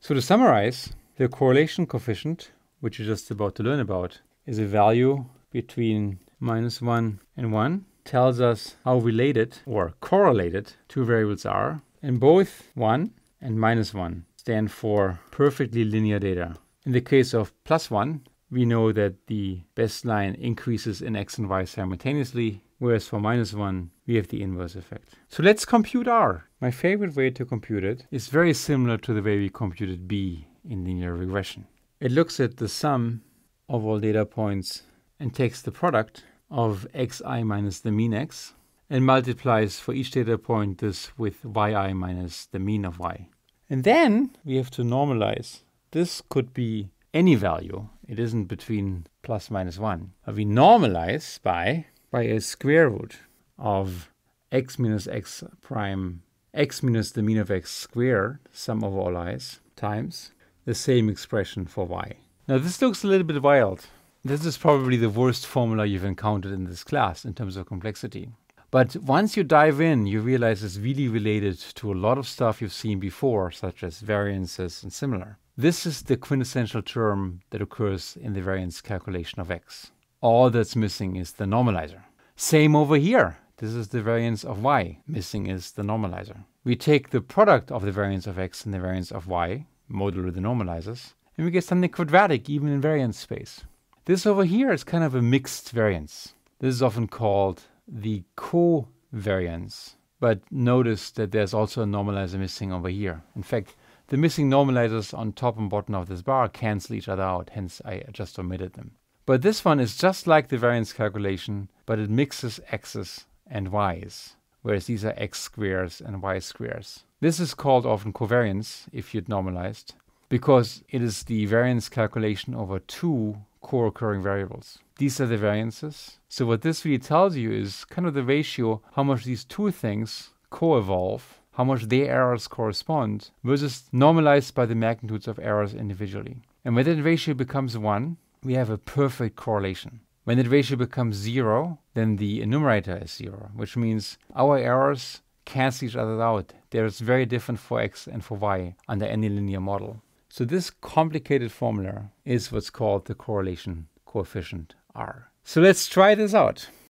So to summarize, the correlation coefficient, which you're just about to learn about, is a value between -1 and 1, tells us how related or correlated two variables are, and both 1 and -1 stand for perfectly linear data. In the case of +1, we know that the best line increases in x and y simultaneously, whereas for -1, we have the inverse effect. So let's compute R. My favorite way to compute it is very similar to the way we computed B in linear regression. It looks at the sum of all data points and takes the product of xi minus the mean x and multiplies for each data point this with yi minus the mean of y. And then we have to normalize. This could be any value. It isn't between plus minus 1. But we normalize by a square root of x minus x prime, x minus the mean of x squared, sum of all i's, times the same expression for y. Now this looks a little bit wild. This is probably the worst formula you've encountered in this class in terms of complexity. But once you dive in, you realize it's really related to a lot of stuff you've seen before, such as variances and similar. This is the quintessential term that occurs in the variance calculation of x. All that's missing is the normalizer. Same over here. This is the variance of y. Missing is the normalizer. We take the product of the variance of x and the variance of y, model with the normalizers, and we get something quadratic even in variance space. This over here is kind of a mixed variance. This is often called the covariance. But notice that there's also a normalizer missing over here. In fact, the missing normalizers on top and bottom of this bar cancel each other out, hence I just omitted them. But this one is just like the variance calculation, but it mixes x's and y's, whereas these are x squares and y squares. This is called often covariance, if you'd normalized, because it is the variance calculation over two co-occurring variables. These are the variances. So what this really tells you is kind of the ratio, how much these two things co-evolve, how much their errors correspond, versus normalized by the magnitudes of errors individually. And when that ratio becomes 1, we have a perfect correlation. When that ratio becomes 0, then the numerator is 0, which means our errors cancel each other out. They're very different for x and for y under any linear model. So this complicated formula is what's called the correlation coefficient R. So let's try this out.